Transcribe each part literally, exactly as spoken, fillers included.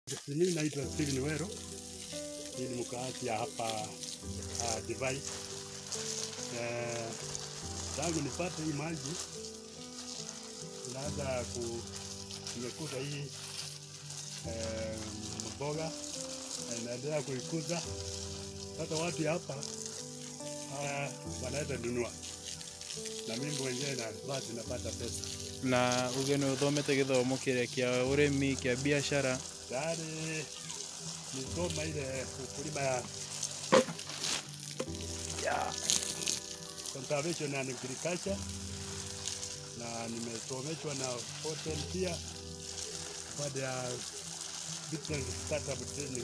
Mimi naitwa Steven Wero, ni mkaazi hapa uh, Divai. Eh, tangu nipate hii maji naanza ku nimekuza hii eh, mboga na naendelea kuikuza. Sasa watu hapa uh, wanaweza nunua na mimi mwenyewe na basi napata pesa. Na ugeni uthomete githomo kire kia urimi kia biashara? Tayari nisoma ile ukulima ya ya conservation and agriculture, na nimesomeshwa na hotel pia baada ya business startup training.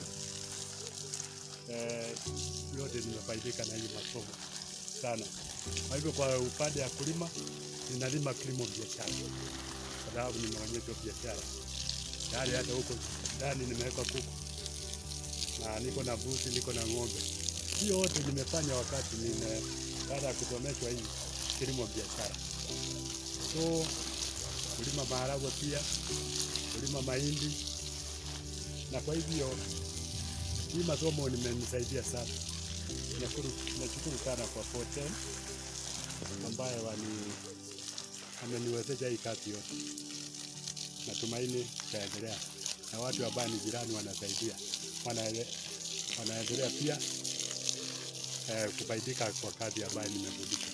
Eh, yote nimefaidika na hii masomo sana. Kwa hivyo kwa upande ya kulima, ninalima kilimo biashara kwa sababu nimeonyeshwa biashara. Tayari hata huko ndani nimeweka kuku na niko na mbuzi, niko na ng'ombe. Hiyo yote nimefanya wakati nime baada ya kusomeshwa hii kilimo biashara. So kulima maharagwe pia, kulima mahindi, na kwa hivyo hii masomo nimenisaidia sana. Nashukuru nashukuru sana kwa Forten ambaye wani ameniwezesha hii kazi yote. Natumaini itaendelea na watu ambao ni jirani wanasaidia, wanaendelea pia eh, kufaidika kwa kazi ambayo nimefundishwa.